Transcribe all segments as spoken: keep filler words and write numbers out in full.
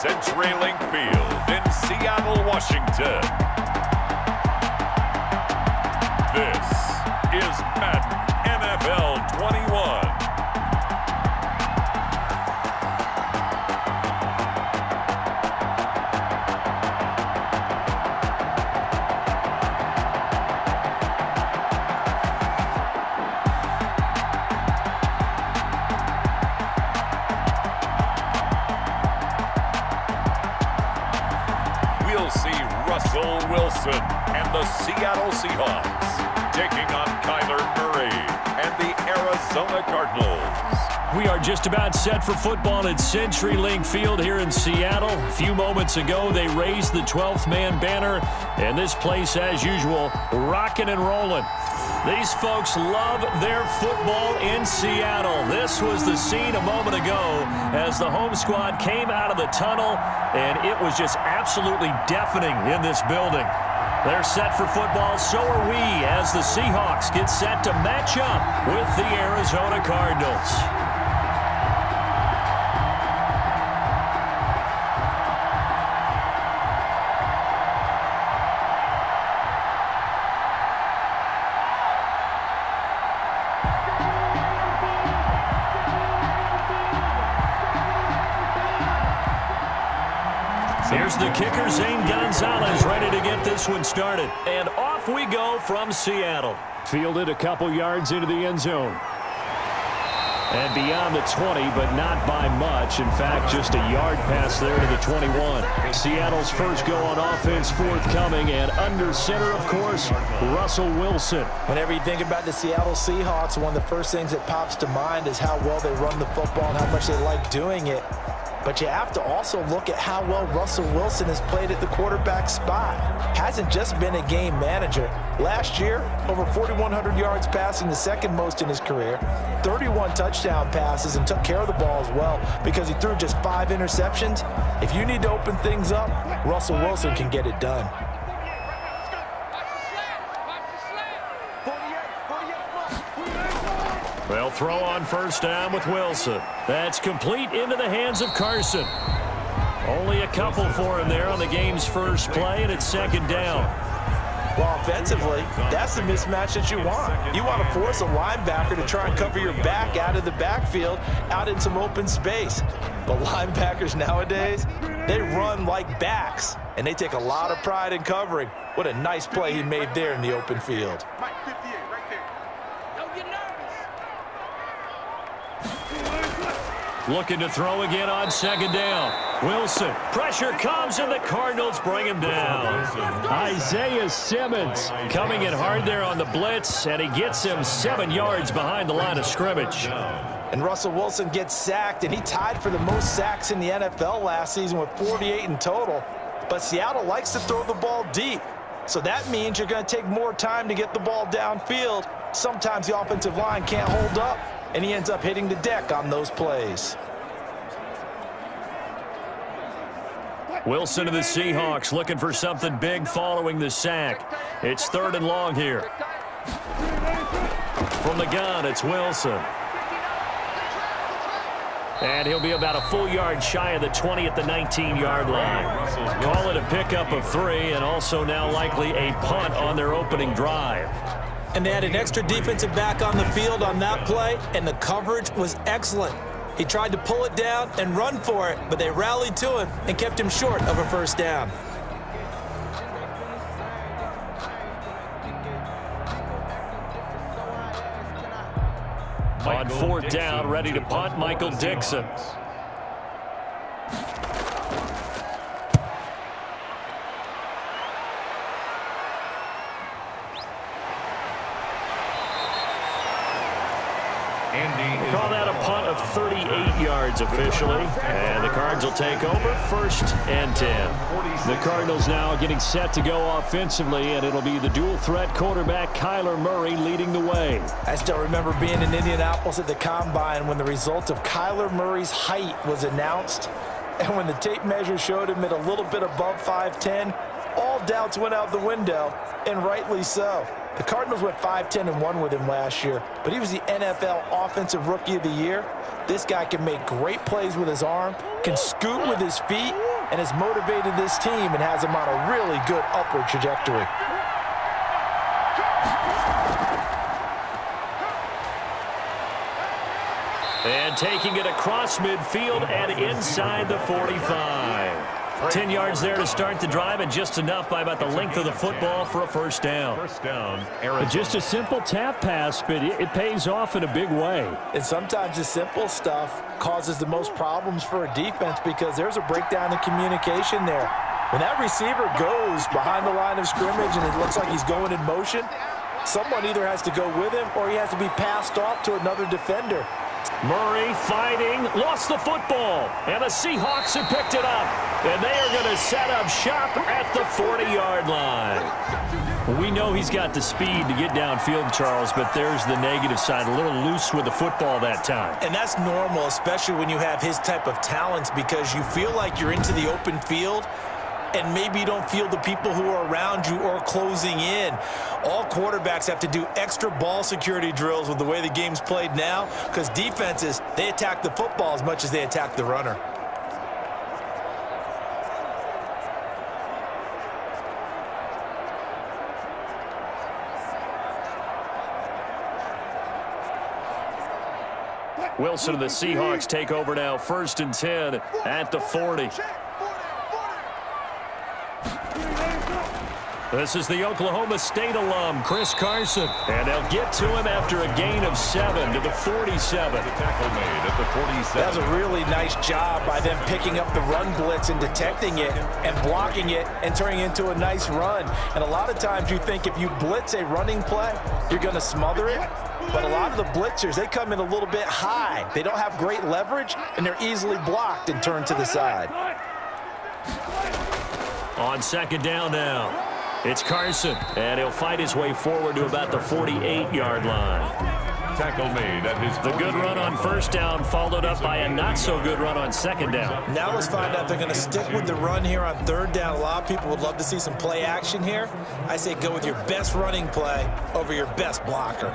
CenturyLink Field in Seattle, Washington. This is Madden N F L twenty-one. We'll see Russell Wilson and the Seattle Seahawks taking on Kyler Murray and the Arizona Cardinals. We are just about set for football at CenturyLink Field here in Seattle. A few moments ago, they raised the twelfth man banner, and this place, as usual, rocking and rolling. These folks love their football in Seattle. This was the scene a moment ago as the home squad came out of the tunnel, and it was just absolutely deafening in this building. They're set for football, so are we, as the Seahawks get set to match up with the Arizona Cardinals. Here's the kicker, Zane Gonzalez, ready to get this one started. And off we go from Seattle. Fielded a couple yards into the end zone. And beyond the twenty, but not by much. In fact, just a yard pass there to the twenty-one. Seattle's first go on offense forthcoming, and under center, of course, Russell Wilson. Whenever you think about the Seattle Seahawks, one of the first things that pops to mind is how well they run the football and how much they like doing it. But you have to also look at how well Russell Wilson has played at the quarterback spot. Hasn't just been a game manager. Last year, over forty-one hundred yards passing, the second most in his career. thirty-one touchdown passes, and took care of the ball as well because he threw just five interceptions. If you need to open things up, Russell Wilson can get it done. They'll throw on first down with Wilson. That's complete into the hands of Carson. Only a couple for him there on the game's first play, and it's second down. Well, offensively, that's the mismatch that you want. You want to force a linebacker to try and cover your back out of the backfield, out in some open space. But linebackers nowadays, they run like backs, and they take a lot of pride in covering. What a nice play he made there in the open field. Looking to throw again on second down. Wilson, pressure comes, and the Cardinals bring him down. Isaiah Simmons coming in hard there on the blitz, and he gets him seven yards behind the line of scrimmage. And Russell Wilson gets sacked, and he tied for the most sacks in the N F L last season with forty-eight in total. But Seattle likes to throw the ball deep. So that means you're going to take more time to get the ball downfield. Sometimes the offensive line can't hold up, and he ends up hitting the deck on those plays. Wilson to the Seahawks looking for something big following the sack. It's third and long here. From the gun, it's Wilson. And he'll be about a full yard shy of the twenty at the nineteen-yard line. Call it a pickup of three, and also now likely a punt on their opening drive. And they had an extra defensive back on the field on that play, and the coverage was excellent. He tried to pull it down and run for it, but they rallied to him and kept him short of a first down. On fourth down, ready to punt, Michael Dixon. Call that a punt of thirty-eight yards officially. And the Cards will take over first and ten. The Cardinals now getting set to go offensively, and it'll be the dual threat quarterback Kyler Murray leading the way. I still remember being in Indianapolis at the Combine when the result of Kyler Murray's height was announced. And when the tape measure showed him at a little bit above five ten, all doubts went out the window, and rightly so. The Cardinals went five ten and one with him last year, but he was the N F L Offensive Rookie of the Year. This guy can make great plays with his arm, can scoot with his feet, and has motivated this team and has them on a really good upward trajectory. And taking it across midfield and inside the forty-five. Ten yards there to start the drive, and just enough by about the length of the football for a first down. First down, Just a simple tap pass, but it, it pays off in a big way. And sometimes the simple stuff causes the most problems for a defense because there's a breakdown in communication there. When that receiver goes behind the line of scrimmage and it looks like he's going in motion, someone either has to go with him or he has to be passed off to another defender. Murray fighting, lost the football, and the Seahawks have picked it up. And they are going to set up shop at the forty-yard line. We know he's got the speed to get downfield, Charles, but there's the negative side, a little loose with the football that time. And that's normal, especially when you have his type of talents, because you feel like you're into the open field and maybe you don't feel the people who are around you or closing in. All quarterbacks have to do extra ball security drills with the way the game's played now, because defenses, they attack the football as much as they attack the runner. Wilson and the Seahawks take over now, first and ten at the forty. This is the Oklahoma State alum, Chris Carson. And they'll get to him after a gain of seven to the forty-seven. The tackle made at the forty-seven. That was a really nice job by them picking up the run blitz and detecting it and blocking it and turning it into a nice run. And a lot of times you think if you blitz a running play, you're going to smother it. But a lot of the blitzers, they come in a little bit high. They don't have great leverage, and they're easily blocked and turned to the side. On second down now, it's Carson, and he'll fight his way forward to about the forty-eight-yard line. Tackle made at his The good run on first down followed up by a not-so-good run on second down. Now let's find out if they're going to stick with the run here on third down. A lot of people would love to see some play action here. I say go with your best running play over your best blocker.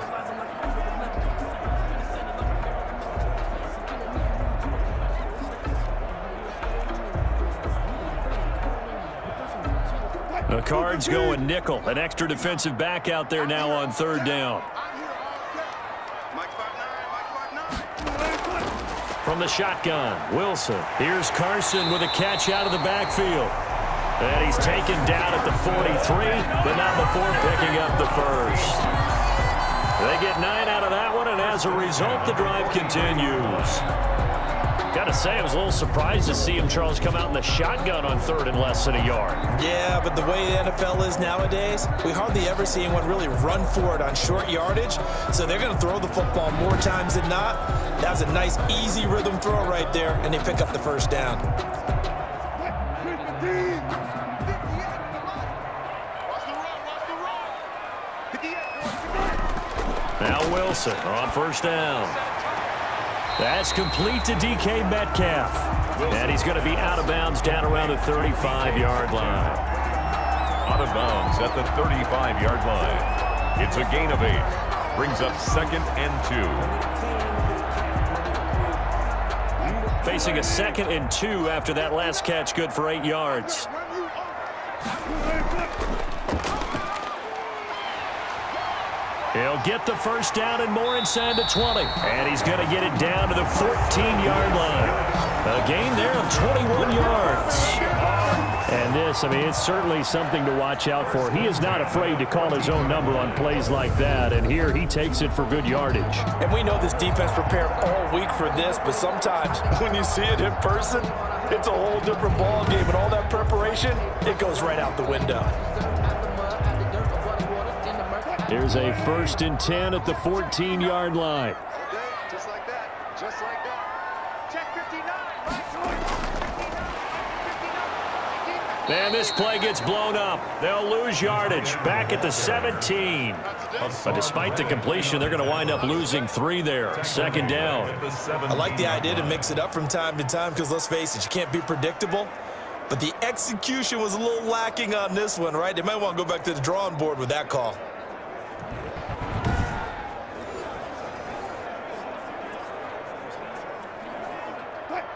The Cards going nickel. An extra defensive back out there now on third down. From the shotgun, Wilson. Here's Carson with a catch out of the backfield. And he's taken down at the forty-three, but not before picking up the first. They get nine out of that one, and as a result, the drive continues. Got to say, I was a little surprised to see him, Charles, come out in the shotgun on third and less than a yard. Yeah, but the way the N F L is nowadays, we hardly ever see anyone really run for it on short yardage. So they're going to throw the football more times than not. That was a nice, easy rhythm throw right there, and they pick up the first down. Now Wilson on first down. That's complete to D K Metcalf. And he's going to be out of bounds down around the thirty-five-yard line. Out of bounds at the thirty-five-yard line. It's a gain of eight. Brings up second and two. Facing a second and two after that last catch, good for eight yards. He'll get the first down and more inside the twenty. And he's going to get it down to the fourteen-yard line. A gain there of twenty-one yards. And this, I mean, it's certainly something to watch out for. He is not afraid to call his own number on plays like that. And here he takes it for good yardage. And we know this defense prepared all week for this, but sometimes when you see it in person, it's a whole different ball game. And all that preparation, it goes right out the window. Here's a first and ten at the fourteen-yard line. Just like that. Just like that. Check fifty-nine. And this play gets blown up. They'll lose yardage back at the seventeen. But despite the completion, they're going to wind up losing three there. Second down. I like the idea to mix it up from time to time because, let's face it, you can't be predictable. But the execution was a little lacking on this one, right? They might want to go back to the drawing board with that call.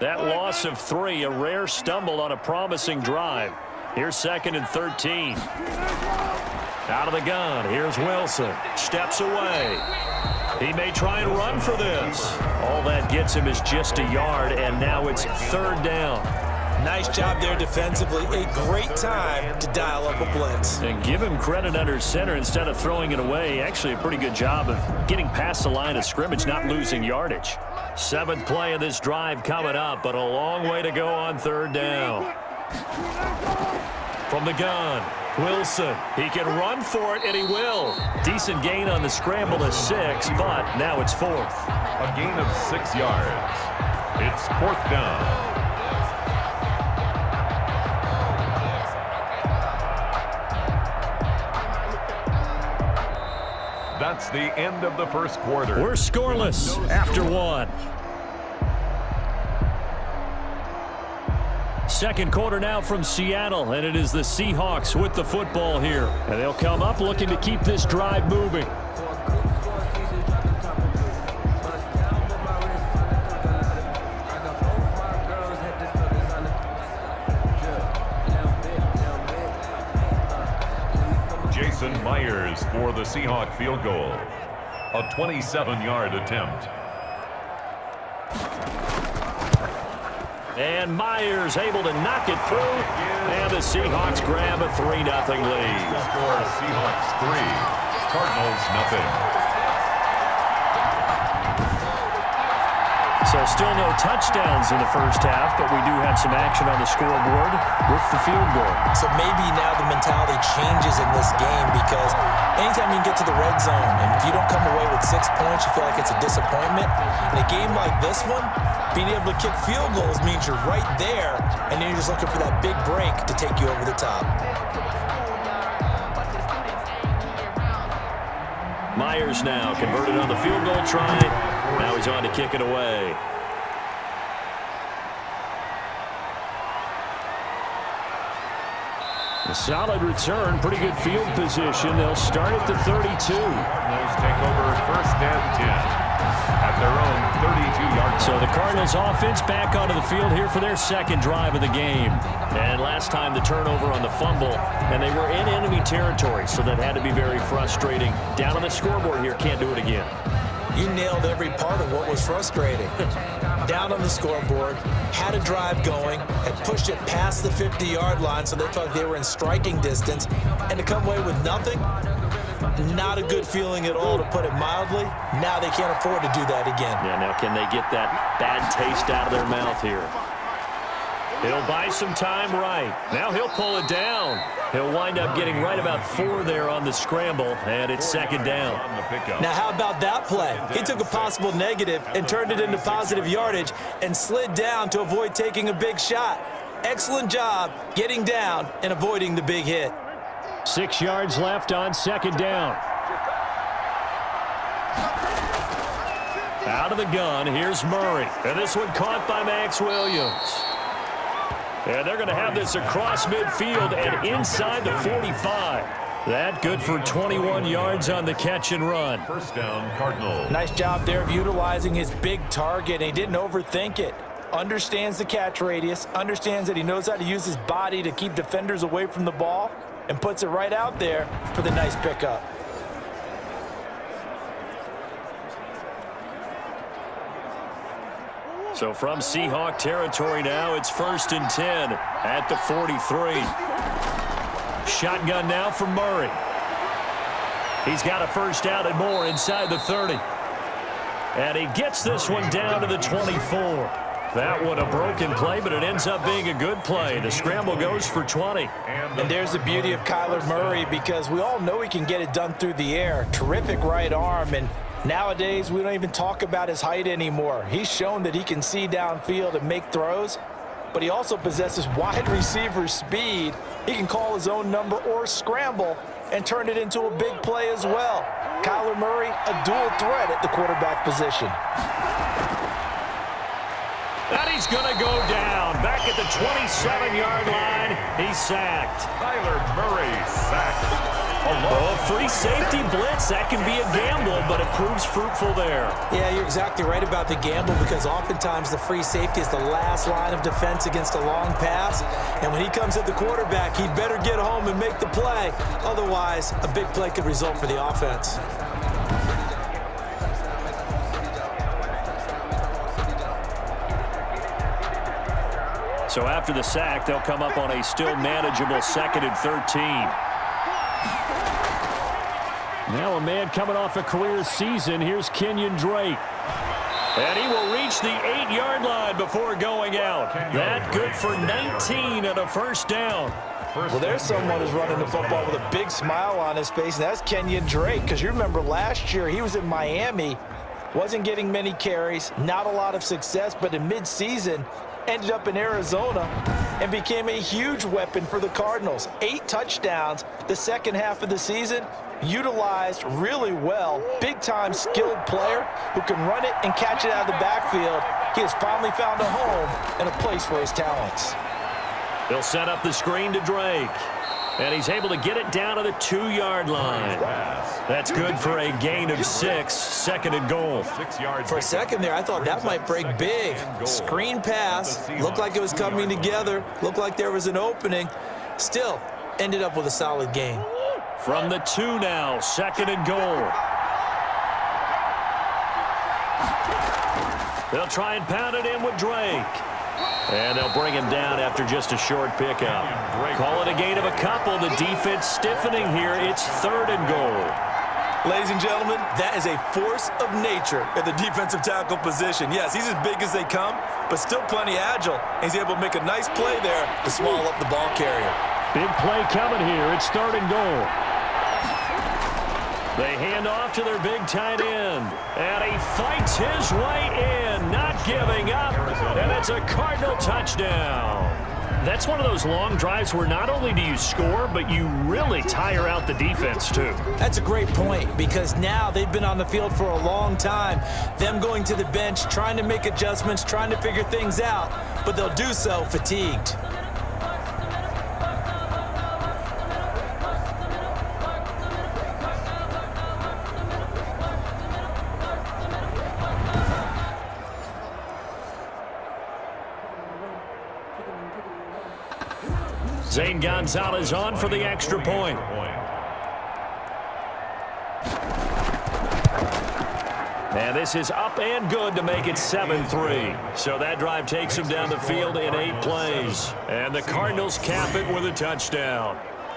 That loss of three, a rare stumble on a promising drive. Here's second and thirteen. Out of the gun. Here's Wilson. Steps away. He may try and run for this. All that gets him is just a yard, and now it's third down. Nice job there defensively. A great time to dial up a blitz. And give him credit under center instead of throwing it away. Actually a pretty good job of getting past the line of scrimmage, not losing yardage. Seventh play of this drive coming up, but a long way to go on third down. From the gun, Wilson. He can run for it, and he will. Decent gain on the scramble to six, but now it's fourth. A gain of six yards. It's fourth down. That's the end of the first quarter. We're scoreless after one. Second quarter now from Seattle, and it is the Seahawks with the football here. And they'll come up looking to keep this drive moving. Jason Myers for the Seahawk field goal. A twenty-seven yard attempt. And Myers able to knock it through. And the Seahawks grab a three nothing lead. Score Seahawks three, Cardinals nothing. So still no touchdowns in the first half, but we do have some action on the scoreboard with the field goal. So maybe now the mentality changes in this game, because anytime you can get to the red zone, and if you don't come away with six points, you feel like it's a disappointment. In a game like this one, being able to kick field goals means you're right there, and then you're just looking for that big break to take you over the top. Myers now converted on the field goal try. Now he's on to kick it away. A solid return, pretty good field position. They'll start at the thirty-two. Cardinals take over first and ten at their own thirty-two yard line. So the Cardinals offense back onto the field here for their second drive of the game. And last time the turnover on the fumble, and they were in enemy territory, so that had to be very frustrating. Down on the scoreboard here, can't do it again. You nailed every part of what was frustrating. Down on the scoreboard, had a drive going, had pushed it past the fifty yard line, so they felt like they were in striking distance, and to come away with nothing, not a good feeling at all, to put it mildly. Now they can't afford to do that again. Yeah, now can they get that bad taste out of their mouth here? He'll buy some time right. Now he'll pull it down. He'll wind up getting right about four there on the scramble, and it's second down. Now how about that play? He took a possible negative and turned it into positive yardage and slid down to avoid taking a big shot. Excellent job getting down and avoiding the big hit. Six yards left on second down. Out of the gun, here's Murray. And this one caught by Max Williams. And they're going to have this across midfield and inside the forty-five. That good for twenty-one yards on the catch and run. First down, Cardinals. Nice job there of utilizing his big target, and he didn't overthink it. Understands the catch radius, understands that he knows how to use his body to keep defenders away from the ball, and puts it right out there for the nice pickup. So from Seahawk territory now, it's first and ten at the forty-three. Shotgun now from Murray. He's got a first down and more inside the thirty. And he gets this one down to the twenty-four. That one a broken play, but it ends up being a good play. The scramble goes for twenty. And there's the beauty of Kyler Murray, because we all know he can get it done through the air. Terrific right arm, and nowadays we don't even talk about his height anymore. He's shown that he can see downfield and make throws, but he also possesses wide receiver speed. He can call his own number or scramble and turn it into a big play as well. Kyler Murray, a dual threat at the quarterback position. And he's going to go down. Back at the twenty-seven yard line, he's sacked. Kyler Murray sacked. Oh, free safety blitz. That can be a gamble, but it proves fruitful there. Yeah, you're exactly right about the gamble because oftentimes the free safety is the last line of defense against a long pass. And when he comes at the quarterback, he better get home and make the play. Otherwise, a big play could result for the offense. So after the sack, they'll come up on a still manageable second and thirteen. Now a man coming off a career season. Here's Kenyon Drake. And he will reach the eight-yard line before going out. That good for nineteen and a first down. Well, there's someone who's running the football with a big smile on his face, and that's Kenyon Drake. Because you remember last year he was in Miami, wasn't getting many carries, not a lot of success, but in mid-season ended up in Arizona and became a huge weapon for the Cardinals. Eight touchdowns the second half of the season, utilized really well. Big-time skilled player who can run it and catch it out of the backfield. He has finally found a home and a place for his talents. They'll set up the screen to Drake. And he's able to get it down to the two-yard line. That's good for a gain of six, second and goal. For a second there, I thought that might break big. Screen pass, looked like it was coming together, looked like there was an opening. Still, ended up with a solid gain. From the two now, second and goal. They'll try and pound it in with Drake. And they'll bring him down after just a short pickup. Call it a gain of a couple. The defense stiffening here. It's third and goal. Ladies and gentlemen, that is a force of nature at the defensive tackle position. Yes, he's as big as they come, but still plenty agile. He's able to make a nice play there to swallow up the ball carrier. Big play coming here. It's third and goal. They hand off to their big tight end. And he fights his way in, not giving up. And it's a Cardinal touchdown. That's one of those long drives where not only do you score, but you really tire out the defense, too. That's a great point, because now they've been on the field for a long time. Them going to the bench, trying to make adjustments, trying to figure things out, but they'll do so fatigued. Zane Gonzalez on for the extra point. And this is up and good to make it seven three. So that drive takes them down the field in eight plays. And the Cardinals cap it with a touchdown.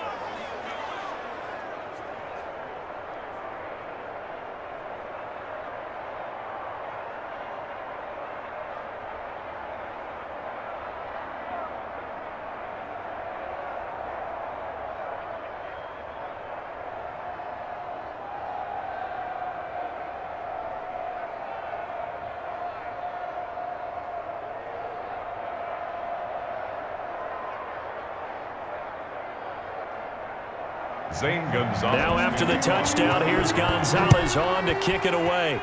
Zane Gonzalez. Now after the touchdown, here's Gonzalez on to kick it away.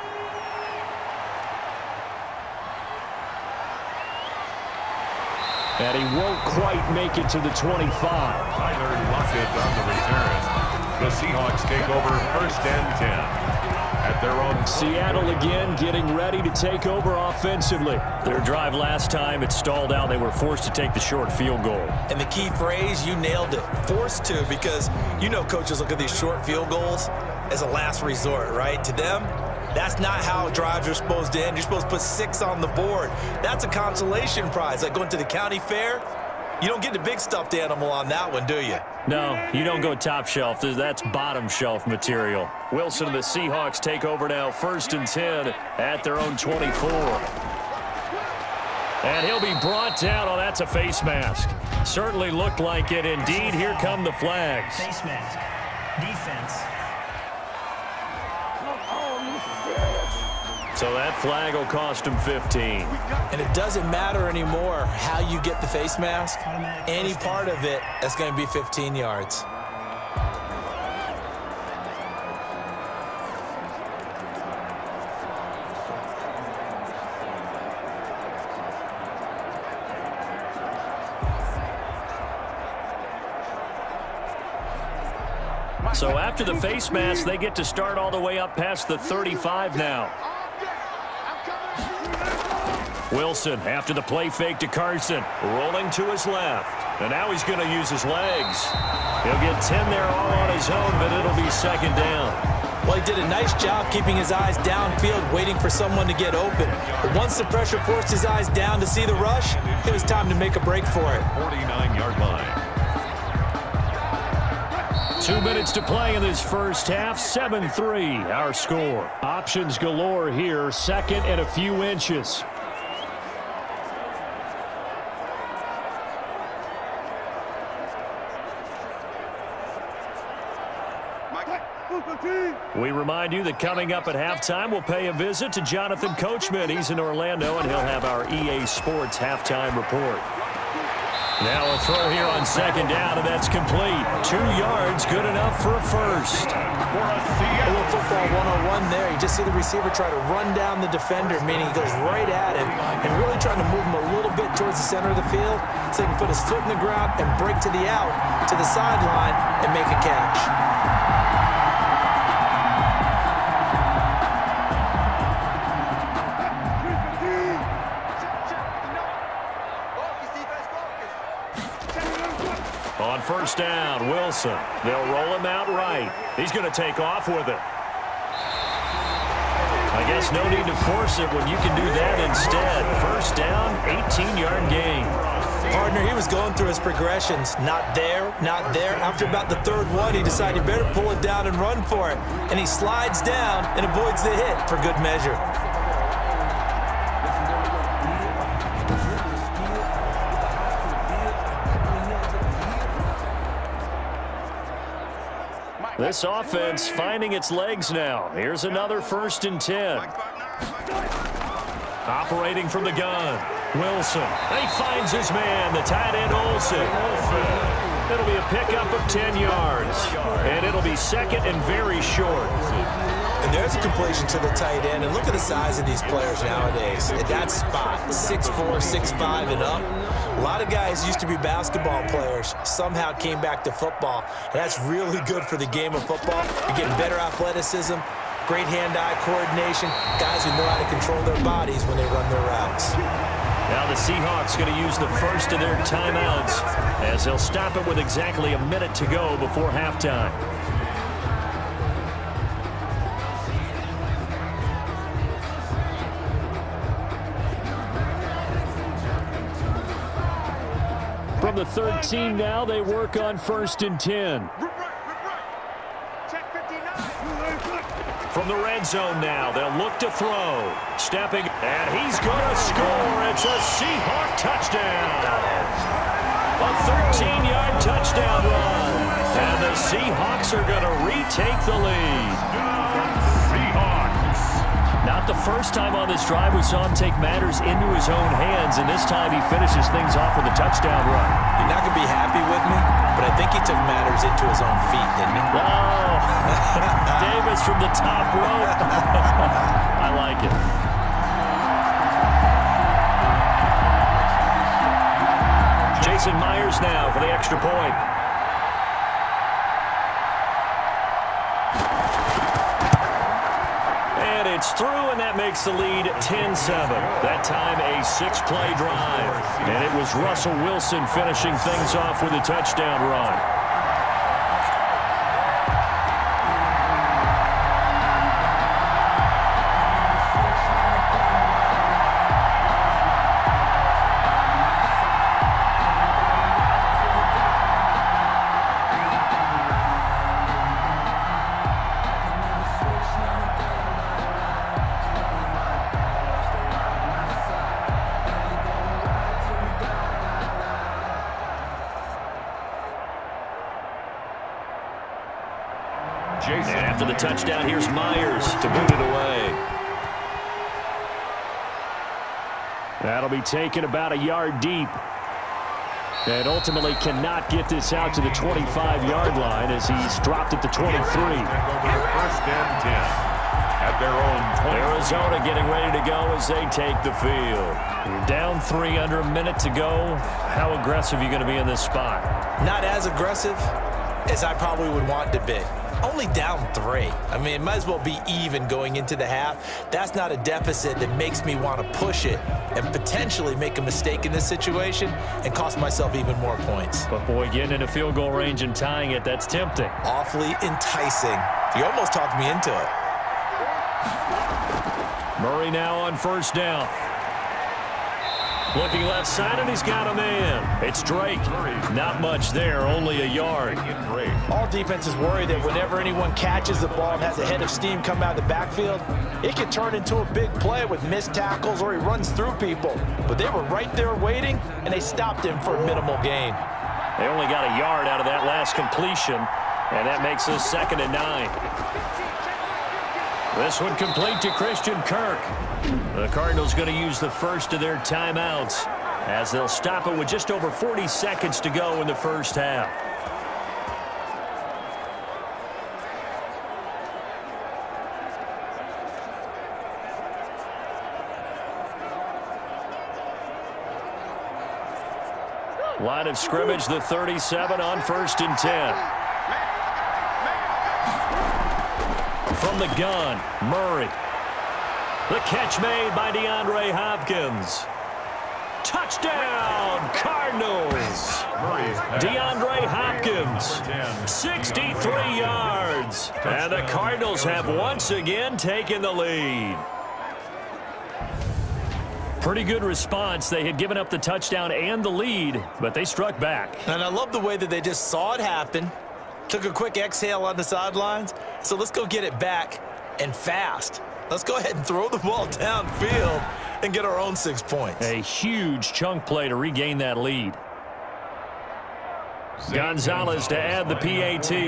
And he won't quite make it to the twenty-five. Tyler Lockett on the return. The Seahawks take over first and ten. At their own. Seattle again getting ready to take over offensively. Their drive last time, it stalled out. They were forced to take the short field goal. And the key phrase, you nailed it. Forced to, because you know coaches look at these short field goals as a last resort, right? To them, that's not how drives are supposed to end. You're supposed to put six on the board. That's a consolation prize. Like going to the county fair, you don't get the big stuffed animal on that one, do you? No, you don't go top shelf. That's bottom shelf material. Wilson and the Seahawks take over now, first and ten at their own twenty-four. And he'll be brought down. Oh, that's a face mask. Certainly looked like it. Indeed, here come the flags. Face mask. Defense. So that flag will cost him fifteen. And it doesn't matter anymore how you get the face mask. Any part of it, that's going to be fifteen yards. So after the face mask, they get to start all the way up past the thirty-five now. Wilson after the play fake to Carson, rolling to his left. And now he's going to use his legs. He'll get ten there all on his own, but it'll be second down. Well, he did a nice job keeping his eyes downfield, waiting for someone to get open. But once the pressure forced his eyes down to see the rush, it was time to make a break for it. forty-nine yard line. Two minutes to play in this first half. seven three, our score. Options galore here. Second and a few inches. We remind you that coming up at halftime, we'll pay a visit to Jonathan Coachman. He's in Orlando, and he'll have our E A Sports halftime report. Now a throw here on second down, and that's complete. Two yards, good enough for a first. A little football one oh one there. You just see the receiver try to run down the defender, meaning he goes right at him and really trying to move him a little bit towards the center of the field so he can put his foot in the ground and break to the out, to the sideline, and make a catch. On first down, Wilson. They'll roll him out right. He's going to take off with it. I guess no need to force it when you can do that instead. First down, eighteen yard gain. Partner, he was going through his progressions. Not there, not there. After about the third one, he decided he better pull it down and run for it. And he slides down and avoids the hit for good measure. This offense finding its legs now. Here's another first and ten. Operating from the gun. Wilson. He finds his man, the tight end Olsen. It'll be a pickup of ten yards. And it'll be second and very short. And there's a completion to the tight end. And look at the size of these players nowadays. At that spot, six four, six five and up. A lot of guys used to be basketball players, somehow came back to football. And that's really good for the game of football. You're getting better athleticism, great hand-eye coordination, guys who know how to control their bodies when they run their routes. Now the Seahawks going to use the first of their timeouts as they'll stop it with exactly a minute to go before halftime. From the thirteen now, they work on first and ten. From the red zone now, they'll look to throw. Stepping, and he's going to score. It's a Seahawk touchdown. A thirteen yard touchdown run. And the Seahawks are going to retake the lead. Not the first time on this drive we saw him take matters into his own hands, and this time he finishes things off with a touchdown run. You're not going to be happy with me, but I think he took matters into his own feet, didn't he? Oh, Davis from the top rope. I like it. Jason Myers now for the extra point. It's through, and that makes the lead ten seven. That time a six-play drive. And it was Russell Wilson finishing things off with a touchdown run. And after the touchdown, here's Myers to boot it away. That'll be taken about a yard deep. And ultimately cannot get this out to the twenty-five yard line as he's dropped at the twenty-three. First and ten at their own twenty. Arizona getting ready to go as they take the field. You're down three, under a minute to go. How aggressive are you going to be in this spot? Not as aggressive as I probably would want to be. only down three. I mean, it might as well be even going into the half. That's not a deficit that makes me want to push it and potentially make a mistake in this situation and cost myself even more points. But, boy, getting into field goal range and tying it, that's tempting. Awfully enticing. You almost talked me into it. Murray now on first down. Looking left side, and he's got a man. It's Drake. Not much there, only a yard. All defenses worry that whenever anyone catches the ball and has a head of steam come out of the backfield, it can turn into a big play with missed tackles or he runs through people. But they were right there waiting, and they stopped him for a minimal gain. They only got a yard out of that last completion, and that makes us second and nine. This one complete to Christian Kirk. The Cardinals going to use the first of their timeouts as they'll stop it with just over forty seconds to go in the first half. Line of scrimmage, the thirty-seven on first and ten. From the gun, Murray. The catch made by DeAndre Hopkins. Touchdown, Cardinals. DeAndre Hopkins, sixty-three yards. And the Cardinals have once again taken the lead. Pretty good response. They had given up the touchdown and the lead, but they struck back. And I love the way that they just saw it happen, took a quick exhale on the sidelines. So let's go get it back and fast. Let's go ahead and throw the ball downfield and get our own six points. A huge chunk play to regain that lead. Gonzalez to add the P A T.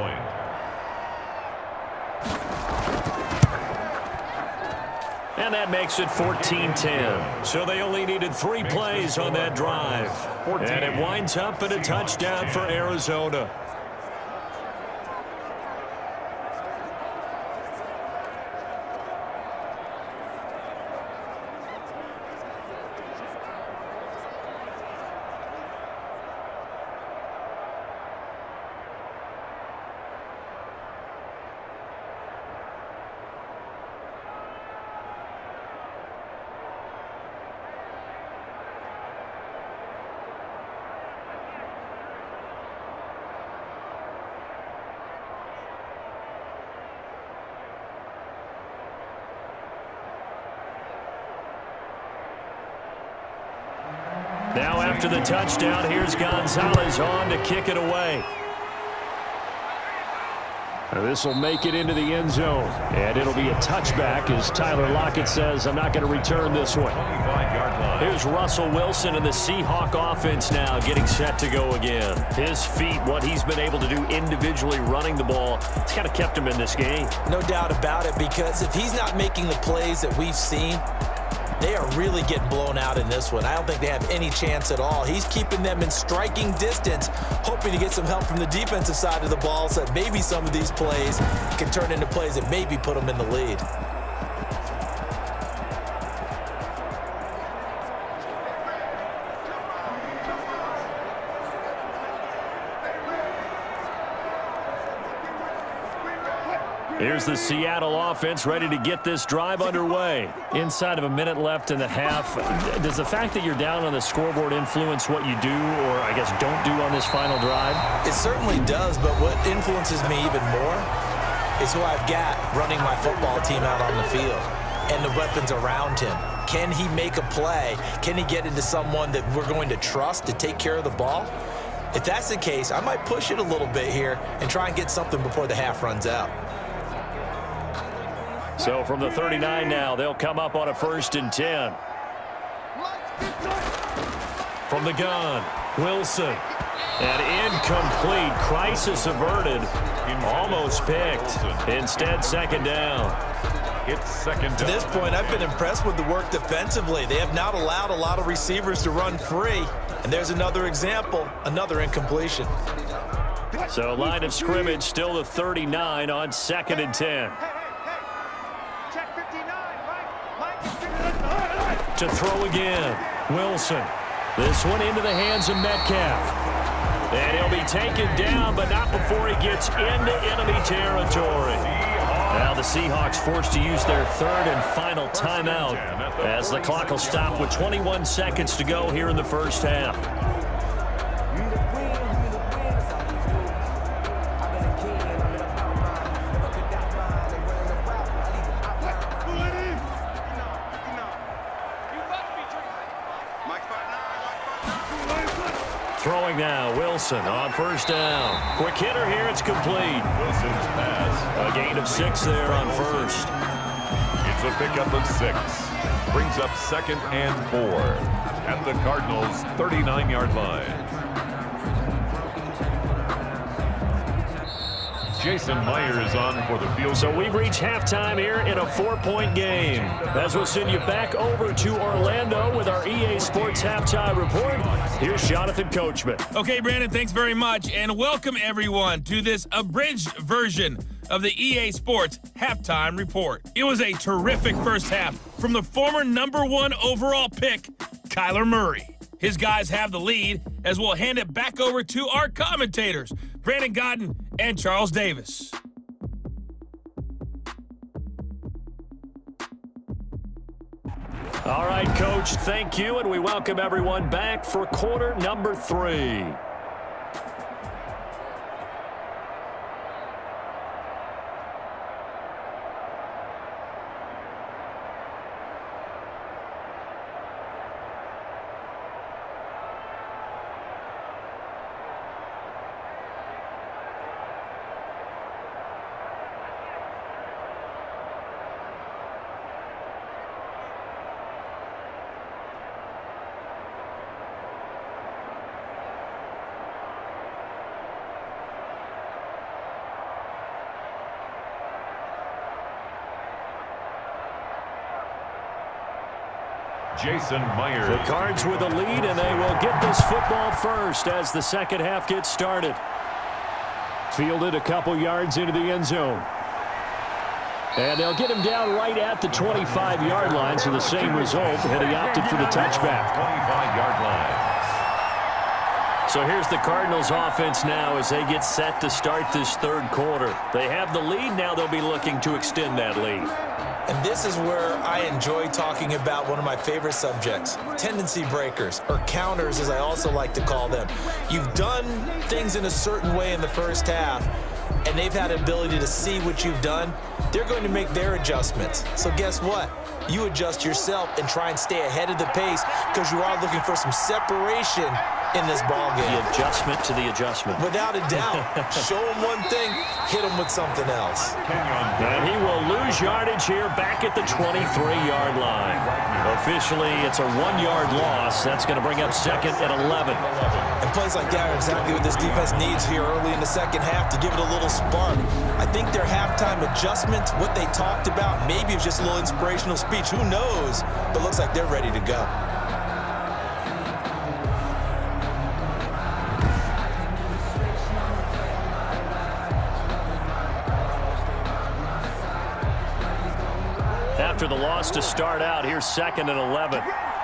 And that makes it fourteen ten. So they only needed three plays on that drive. And it winds up in a touchdown for Arizona. Now after the touchdown, here's Gonzalez on to kick it away. This will make it into the end zone, and it'll be a touchback as Tyler Lockett says, I'm not going to return this one. Here's Russell Wilson and the Seahawk offense now getting set to go again. His feet, what he's been able to do individually running the ball, it's kind of kept him in this game. No doubt about it, because if he's not making the plays that we've seen, they are really getting blown out in this one. I don't think they have any chance at all. He's keeping them in striking distance, hoping to get some help from the defensive side of the ball so that maybe some of these plays can turn into plays that maybe put them in the lead. Here's the Seattle offense ready to get this drive underway. Inside of a minute left in the half, does the fact that you're down on the scoreboard influence what you do or, I guess, don't do on this final drive? It certainly does, but what influences me even more is who I've got running my football team out on the field and the weapons around him. Can he make a play? Can he get into someone that we're going to trust to take care of the ball? If that's the case, I might push it a little bit here and try and get something before the half runs out. So from the thirty-nine now, they'll come up on a first and ten. From the gun, Wilson. And incomplete. Crisis averted. Almost picked. Instead, second down. It's second down. To this point, I've been impressed with the work defensively. They have not allowed a lot of receivers to run free. And there's another example, another incompletion. So line of scrimmage still the thirty-nine on second and ten. To throw again, Wilson. This one into the hands of Metcalf. And he'll be taken down, but not before he gets into enemy territory. Now the Seahawks forced to use their third and final timeout as the clock will stop with twenty-one seconds to go here in the first half. Throwing now, Wilson on first down. Quick hitter here, it's complete. Wilson's pass. A gain of six there on first. It's a pickup of six. Brings up second and four at the Cardinals' thirty-nine yard line. Jason Myers on for the field. So we've reached halftime here in a four-point game. As we'll send you back over to Orlando with our E A Sports Halftime Report. Here's Jonathan Coachman. Okay, Brandon, thanks very much, and welcome everyone to this abridged version of the E A Sports Halftime Report. It was a terrific first half from the former number one overall pick, Kyler Murray. His guys have the lead as we'll hand it back over to our commentators, Brandon Godden and Charles Davis. All right, Coach, thank you, and we welcome everyone back for quarter number three. Jason Myers. The Cards with the lead, and they will get this football first as the second half gets started. Fielded a couple yards into the end zone. And they'll get him down right at the twenty-five yard line, so the same result, and he opted for the touchback. twenty-five yard line. So here's the Cardinals offense now as they get set to start this third quarter. They have the lead. Now they'll be looking to extend that lead. And this is where I enjoy talking about one of my favorite subjects, tendency breakers, or counters as I also like to call them. You've done things in a certain way in the first half, and they've had the ability to see what you've done. They're going to make their adjustments. So guess what? You adjust yourself and try and stay ahead of the pace because you are looking for some separation in this ball game. The adjustment to the adjustment. Without a doubt. Show them one thing, hit them with something else. And he will lose yardage here back at the twenty-three yard line. Officially, it's a one yard loss. That's going to bring up second at eleven. And plays like that are exactly what this defense needs here early in the second half to give it a little spark. I think their halftime adjustments, what they talked about, maybe it's just a little inspirational speech. Who knows? But looks like they're ready to go. After the loss to start out, here's second and eleven.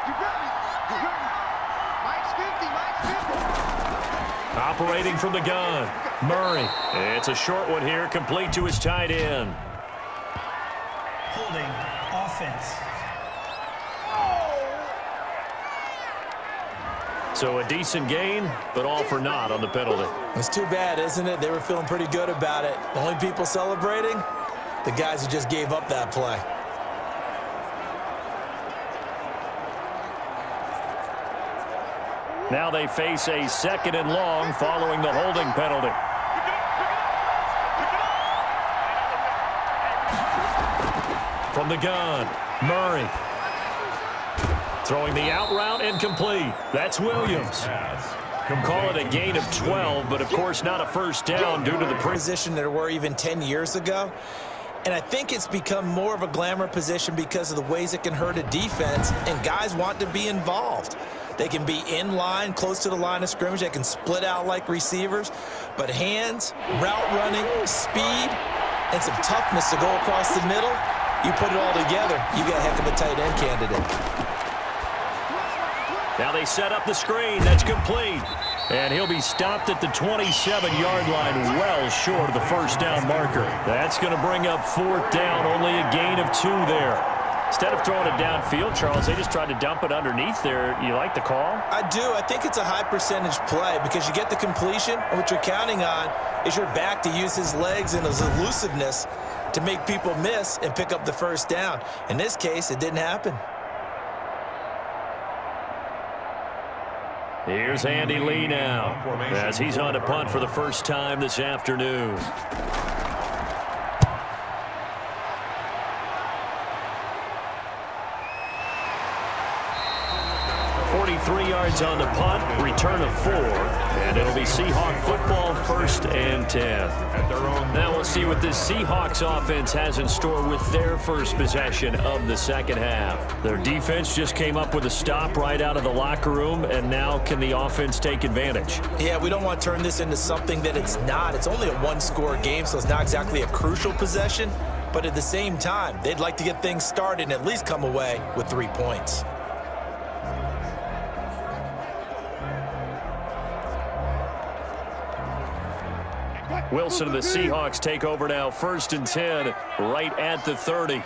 Operating from the gun, Murray. It's a short one here, complete to his tight end. Holding offense. So a decent gain, but all for naught on the penalty. It's too bad, isn't it? They were feeling pretty good about it. The only people celebrating, the guys who just gave up that play. Now they face a second and long following the holding penalty. From the gun, Murray. Throwing the out route incomplete. That's Williams. Call it a gain of twelve, but of course not a first down due to the position there were even ten years ago. And I think it's become more of a glamour position because of the ways it can hurt a defense, and guys want to be involved. They can be in line, close to the line of scrimmage. They can split out like receivers. But hands, route running, speed, and some toughness to go across the middle, you put it all together, you got a heck of a tight end candidate. Now they set up the screen. That's complete. And he'll be stopped at the twenty-seven-yard line, well short of the first down marker. That's going to bring up fourth down, only a gain of two there. Instead of throwing it downfield, Charles, they just tried to dump it underneath there. You like the call? I do. I think it's a high percentage play because you get the completion, and what you're counting on is your back to use his legs and his elusiveness to make people miss and pick up the first down. In this case, it didn't happen. Here's Andy Lee now as he's on a punt for the first time this afternoon. forty-three yards on the punt, return of four, and it'll be Seahawk football, first and ten. Now we'll see what this Seahawks offense has in store with their first possession of the second half. Their defense just came up with a stop right out of the locker room, and now can the offense take advantage? Yeah, we don't want to turn this into something that it's not. It's only a one-score game, so it's not exactly a crucial possession, but at the same time, they'd like to get things started and at least come away with three points. Wilson and the Seahawks take over now, first and ten, right at the thirty.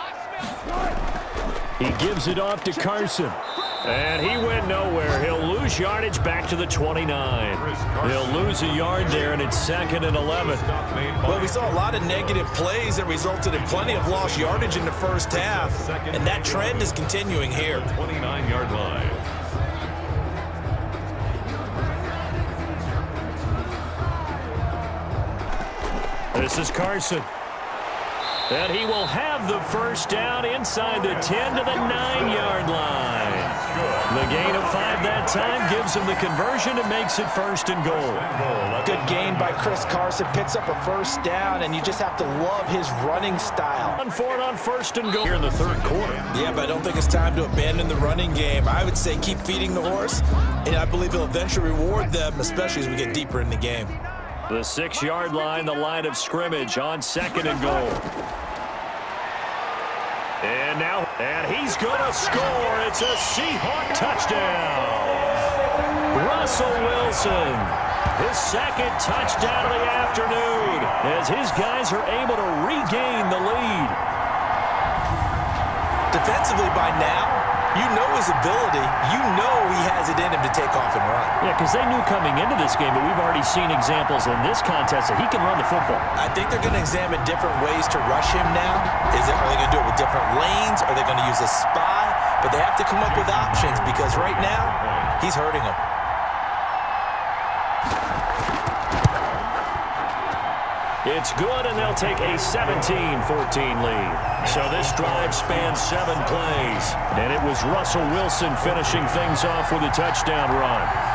He gives it off to Carson. And he went nowhere. He'll lose yardage back to the twenty-nine. He'll lose a yard there, and it's second and eleven. Well, we saw a lot of negative plays that resulted in plenty of lost yardage in the first half, and that trend is continuing here. twenty-nine-yard line. This is Carson. And he will have the first down inside the ten to the nine-yard line. The gain of five that time gives him the conversion and makes it first and goal. Good gain by Chris Carson. Picks up a first down, and you just have to love his running style. On for it on first and goal here in the third quarter. Yeah, but I don't think it's time to abandon the running game. I would say keep feeding the horse, and I believe he'll eventually reward them, especially as we get deeper in the game. The six-yard line, the line of scrimmage on second and goal. And now, and he's going to score. It's a Seahawk touchdown. Russell Wilson, his second touchdown of the afternoon, as his guys are able to regain the lead. Defensively by now, you know his ability. You know he has it in him to take off and run. Yeah, because they knew coming into this game, but we've already seen examples in this contest that he can run the football. I think they're going to examine different ways to rush him now. Is it, are they going to do it with different lanes? Are they going to use a spy? But they have to come up with options because right now, he's hurting them. It's good, and they'll take a seventeen fourteen lead. So this drive spans seven plays, and it was Russell Wilson finishing things off with a touchdown run.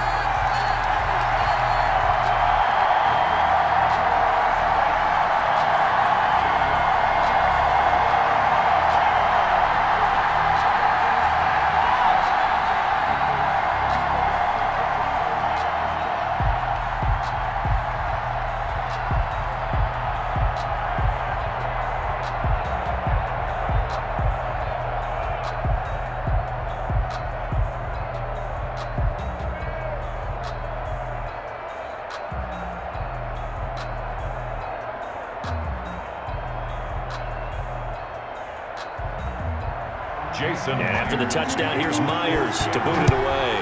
Jason. And after the touchdown, here's Myers to boot it away.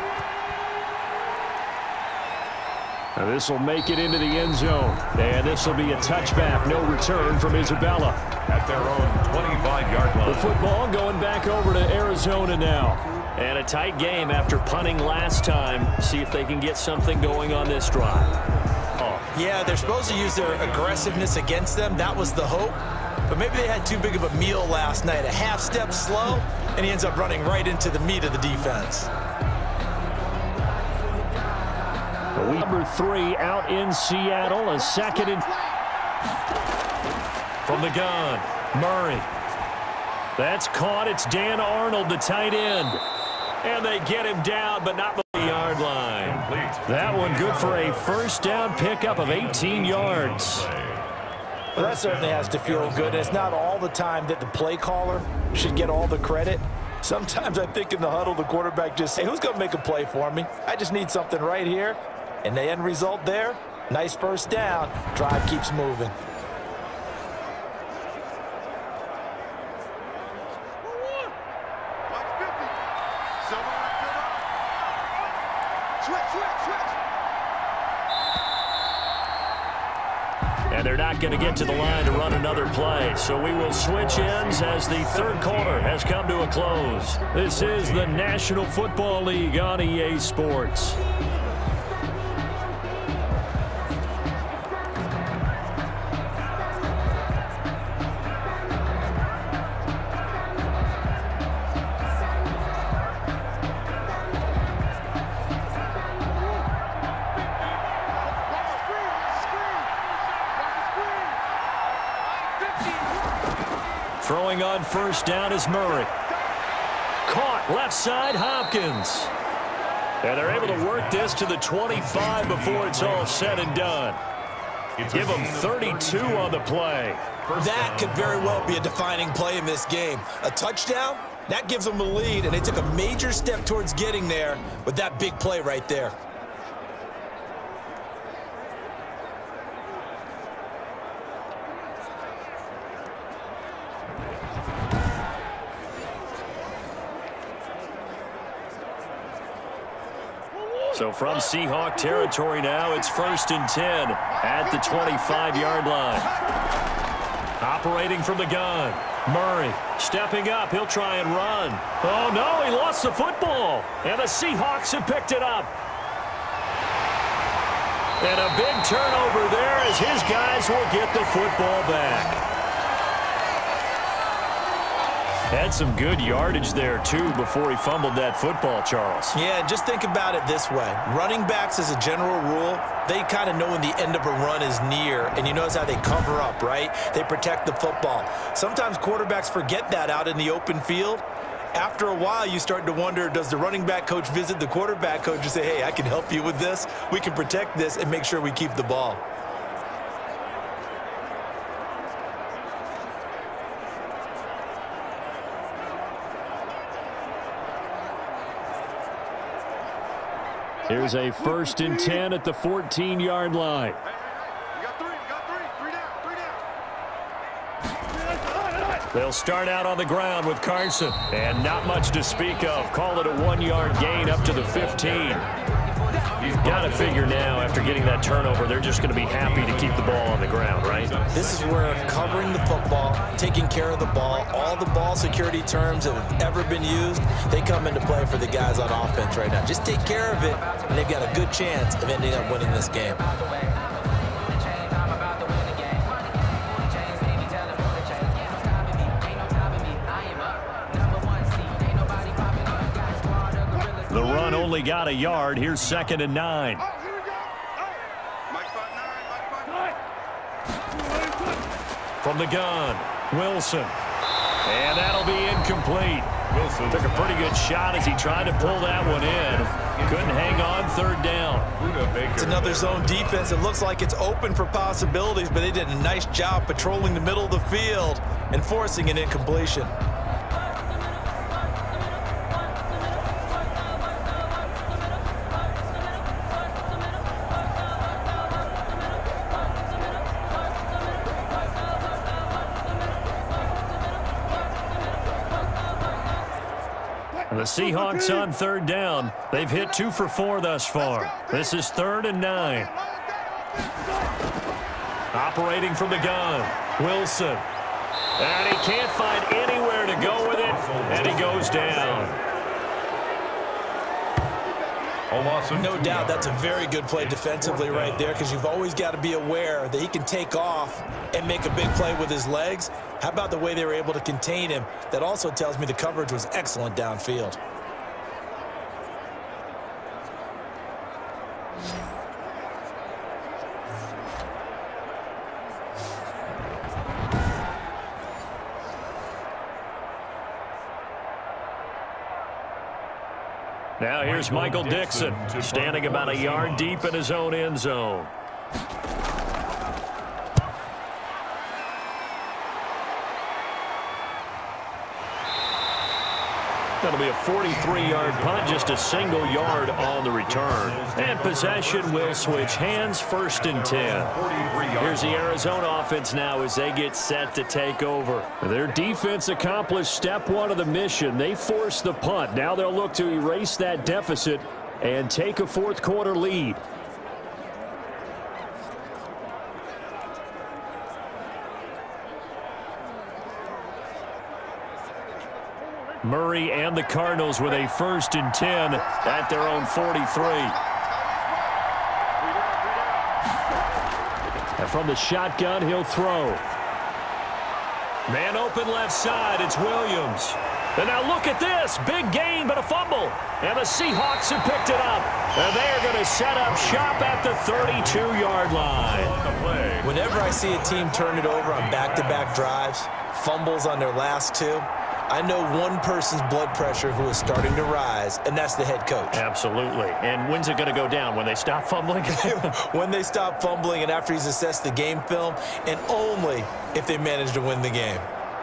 Now this will make it into the end zone. And this will be a touchback. No return from Isabella. At their own twenty-five-yard line. The football going back over to Arizona now. And a tight game after punting last time. See if they can get something going on this drive. Oh. Yeah, they're supposed to use their aggressiveness against them. That was the hope. But maybe they had too big of a meal last night. A half step slow, and he ends up running right into the meat of the defense. Number three out in Seattle. A second and from the gun. Murray. That's caught. It's Dan Arnold, the tight end. And they get him down, but not the yard line. That one good for a first down pickup of eighteen yards. Well, that certainly has to feel good. It's not all the time that the play caller should get all the credit. Sometimes I think in the huddle, the quarterback just say, who's going to make a play for me? I just need something right here. And the end result there, nice first down. Drive keeps moving. And they're not going to get to the line to run another play. So we will switch ends as the third quarter has come to a close. This is the National Football League on E A Sports. Throwing on first down is Murray. Caught left side, Hopkins. And they're able to work this to the twenty-five before it's all said and done. Give them thirty-two on the play. That could very well be a defining play in this game. A touchdown, that gives them the lead, and they took a major step towards getting there with that big play right there. So from Seahawk territory now, it's first and ten at the twenty-five-yard line. Operating from the gun, Murray stepping up. He'll try and run. Oh, no, he lost the football. And the Seahawks have picked it up. And a big turnover there as his guys will get the football back. Had some good yardage there, too, before he fumbled that football, Charles. Yeah, just think about it this way. Running backs, as a general rule, they kind of know when the end of a run is near, and you notice how they cover up, right? They protect the football. Sometimes quarterbacks forget that out in the open field. After a while, you start to wonder, does the running back coach visit the quarterback coach and say, hey, I can help you with this. We can protect this and make sure we keep the ball. Here's a first and ten at the fourteen-yard line. You got three, you got three, three down, three down. They'll start out on the ground with Carson. And not much to speak of. Call it a one-yard gain up to the fifteen. You've got to figure now, after getting that turnover, they're just going to be happy to keep the ball on the ground, right? This is where covering the football, taking care of the ball, all the ball security terms that have ever been used, they come into play for the guys on offense right now. Just take care of it, and they've got a good chance of ending up winning this game. The run only got a yard. Here's second and nine. Oh, here we go. Oh. Mike five nine, Mike five nine. From the gun, Wilson. And that'll be incomplete. Wilson took a pretty good shot as he tried to pull that one in. Couldn't hang on third down. It's another zone defense. It looks like it's open for possibilities, but they did a nice job patrolling the middle of the field and forcing an incompletion. The Seahawks on third down. They've hit two for four thus far. This is third and nine. Operating from the gun, Wilson. And he can't find anywhere to go with it, and he goes down. No doubt that's a very good play defensively right there, because you've always got to be aware that he can take off and make a big play with his legs. How about the way they were able to contain him? That also tells me the coverage was excellent downfield. Now here's Michael Dixon, standing about a yard deep in his own end zone. That'll be a forty-three yard punt, just a single yard on the return. And possession will switch hands, first and ten. Here's the Arizona offense now as they get set to take over. Their defense accomplished step one of the mission. They forced the punt. Now they'll look to erase that deficit and take a fourth quarter lead. Murray and the Cardinals with a first and ten at their own forty-three. And from the shotgun, he'll throw. Man open left side, it's Williams. And now look at this, big gain but a fumble. And the Seahawks have picked it up. And they're going to set up shop at the thirty-two yard line. Whenever I see a team turn it over on back-to-back drives, fumbles on their last two, I know one person's blood pressure who is starting to rise, and that's the head coach. Absolutely. And when's it going to go down? When they stop fumbling? When they stop fumbling and after he's assessed the game film, and only if they manage to win the game.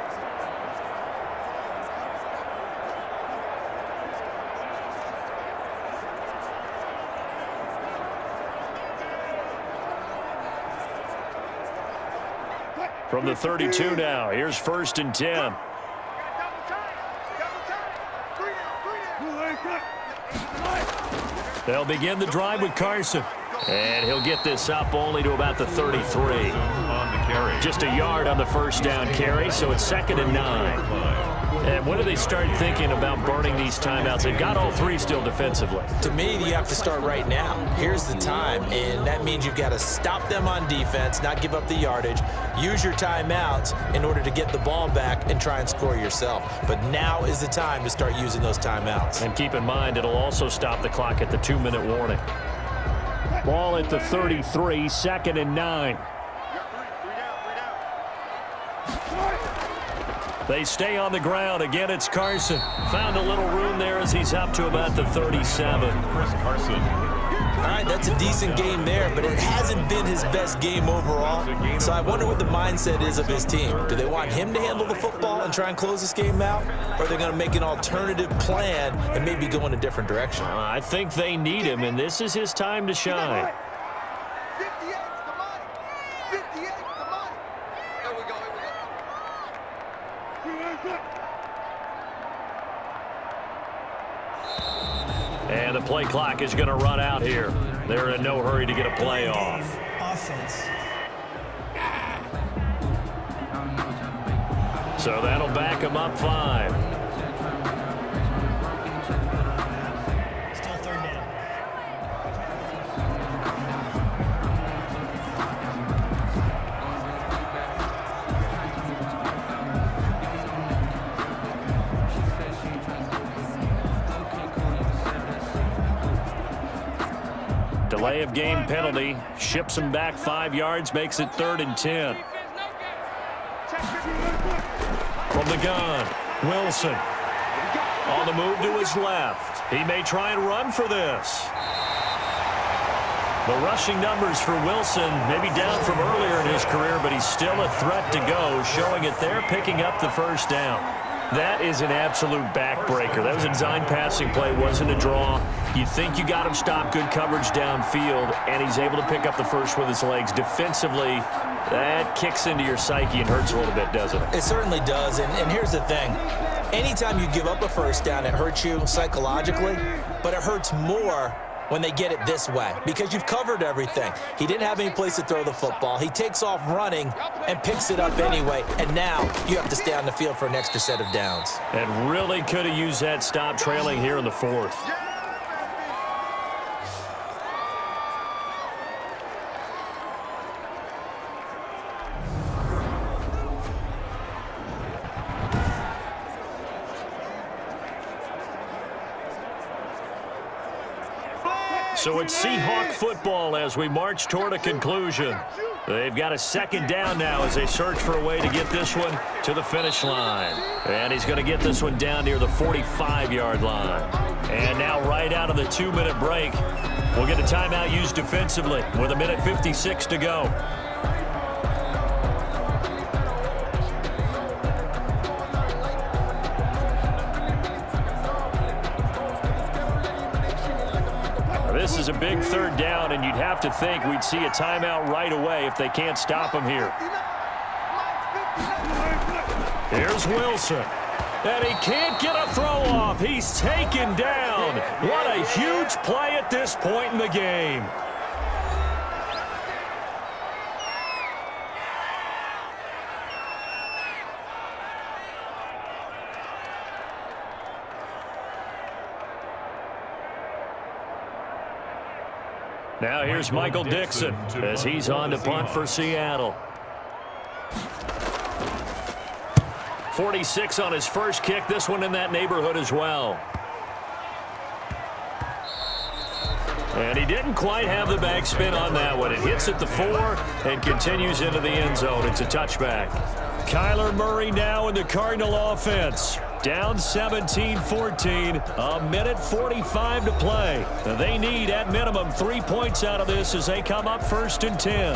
From the thirty-two now, here's first and ten. They'll begin the drive with Carson. And he'll get this up only to about the thirty-three. On the carry. Just a yard on the first down carry, so it's second and nine. And when do they start thinking about burning these timeouts? They've got all three still defensively. To me, you have to start right now. Here's the time, and that means you've got to stop them on defense, not give up the yardage, use your timeouts in order to get the ball back and try and score yourself. But now is the time to start using those timeouts. And keep in mind, it'll also stop the clock at the two minute warning. Ball at the thirty-three, second and nine. They stay on the ground. Again, it's Carson. Found a little room there as he's up to about the thirty-seven. Chris Carson. All right, that's a decent game there, but it hasn't been his best game overall. So I wonder what the mindset is of his team. Do they want him to handle the football and try and close this game out? Or are they going to make an alternative plan and maybe go in a different direction? Uh, I think they need him, and this is his time to shine. And the play clock is going to run out here. They're in no hurry to get a play off. Offense. So that'll back them up five. Still third down. Delay of game penalty ships him back five yards, makes it third and ten. From the gun, Wilson. On the move to his left. He may try and run for this. The rushing numbers for Wilson maybe down from earlier in his career, but he's still a threat to go, showing it there, picking up the first down. That is an absolute backbreaker. That was a design passing play, wasn't a draw. You think you got him stopped, good coverage downfield, and he's able to pick up the first with his legs. Defensively, that kicks into your psyche and hurts a little bit, doesn't it? It certainly does, and, and here's the thing. Anytime you give up a first down, it hurts you psychologically, but it hurts more when they get it this way, because you've covered everything. He didn't have any place to throw the football. He takes off running and picks it up anyway, and now you have to stay on the field for an extra set of downs. And really could have used that stop trailing here in the fourth. So it's Seahawk football as we march toward a conclusion. They've got a second down now as they search for a way to get this one to the finish line. And he's going to get this one down near the forty-five yard line. And now right out of the two-minute break, we'll get a timeout used defensively with a minute fifty-six to go. is a big third down, and you'd have to think we'd see a timeout right away if they can't stop him here. Here's Wilson. And he can't get a throw off. He's taken down. What a huge play at this point in the game. Now here's Michael Dixon as he's on to punt for Seattle. forty-six on his first kick. This one in that neighborhood as well. And he didn't quite have the back spin on that one. It hits at the four and continues into the end zone. It's a touchback. Kyler Murray now in the Cardinal offense. Down seventeen fourteen, a minute forty-five to play. They need, at minimum, three points out of this as they come up first and ten.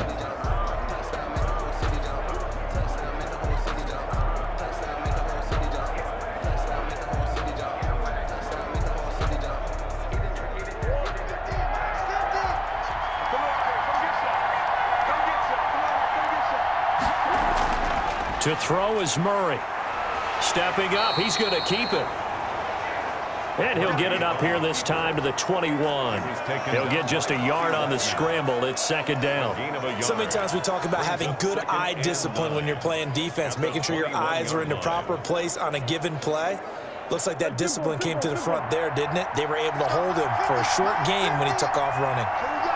To throw is Murray. Stepping up, he's going to keep it. And he'll get it up here this time to the twenty-one. He'll get just a yard on the scramble. It's second down. So many times we talk about having good eye discipline when you're playing defense, making sure your eyes are in the proper place on a given play. Looks like that discipline came to the front there, didn't it? They were able to hold him for a short gain when he took off running.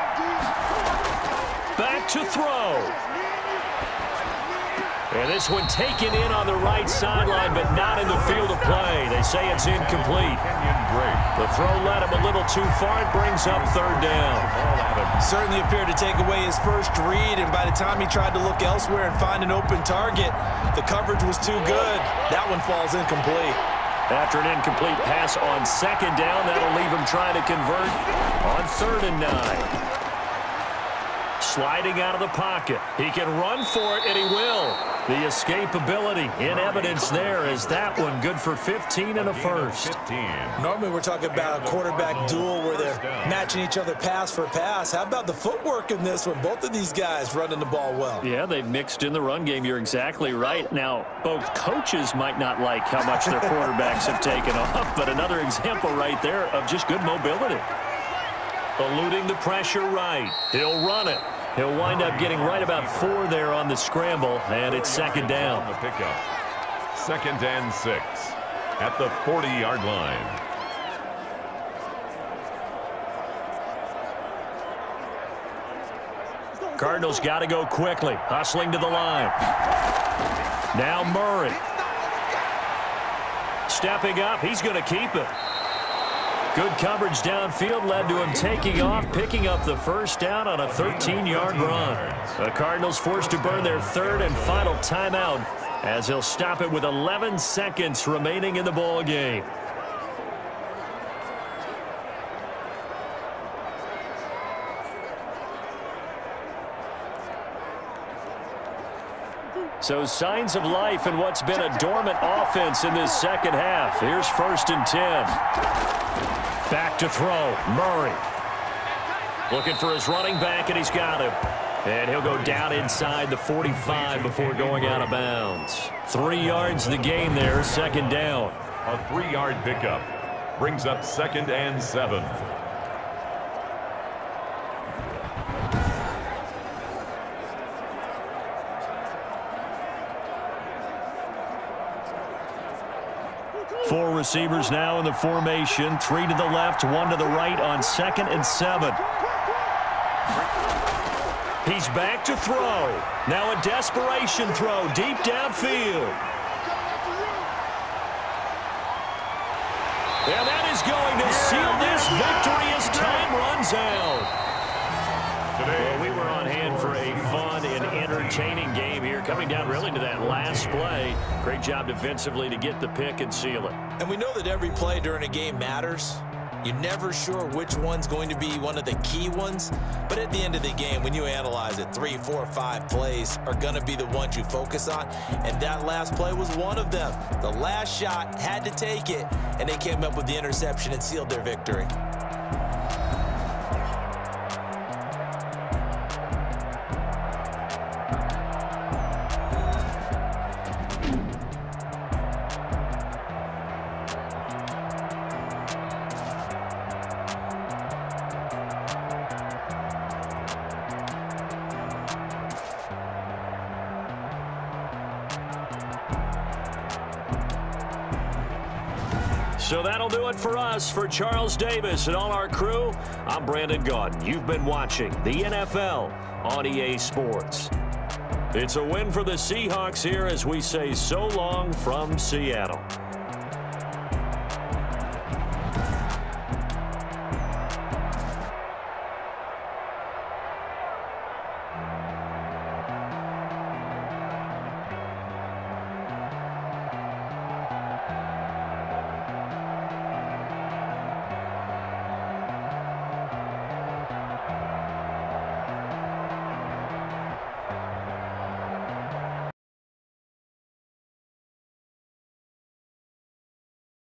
Back to throw. And this one taken in on the right sideline, but not in the field of play. They say it's incomplete. The throw led him a little too far. It brings up third down. Certainly appeared to take away his first read, and by the time he tried to look elsewhere and find an open target, the coverage was too good. That one falls incomplete. After an incomplete pass on second down, that'll leave him trying to convert on third and nine. Sliding out of the pocket. He can run for it, and he will. The escapability in evidence there is that one good for fifteen and a first. Normally we're talking about a quarterback duel where they're matching each other pass for pass. How about the footwork in this one? Both of these guys running the ball well. Yeah, they've mixed in the run game. You're exactly right. Now, both coaches might not like how much their quarterbacks have taken off, but another example right there of just good mobility. Eluding the pressure right. He'll run it. He'll wind up getting right about four there on the scramble, and it's second down. The pickup. Second and six at the forty-yard line. Cardinals got to go quickly, hustling to the line. Now Murray. Stepping up, he's going to keep it. Good coverage downfield led to him taking off, picking up the first down on a thirteen-yard run. The Cardinals forced to burn their third and final timeout as he'll stop it with eleven seconds remaining in the ball game. So signs of life in what's been a dormant offense in this second half. Here's first and ten. Back to throw, Murray. Looking for his running back, and he's got him. And he'll go down inside the forty-five before going out of bounds. Three yards the game there, second down. A three-yard pickup brings up second and seven. Four receivers now in the formation. Three to the left, one to the right on second and seven. He's back to throw. Now a desperation throw deep downfield. And that is going to seal this victory as time runs out. Well, we were on hand for a fun and entertaining game here, coming down really to that last play. Great job defensively to get the pick and seal it. And we know that every play during a game matters. You're never sure which one's going to be one of the key ones. But at the end of the game, when you analyze it, three, four, five plays are going to be the ones you focus on. And that last play was one of them. The last shot had to take it, and they came up with the interception and sealed their victory. So that'll do it for us. For Charles Davis and all our crew, I'm Brandon Gaudin. You've been watching the N F L on E A Sports. It's a win for the Seahawks here as we say so long from Seattle.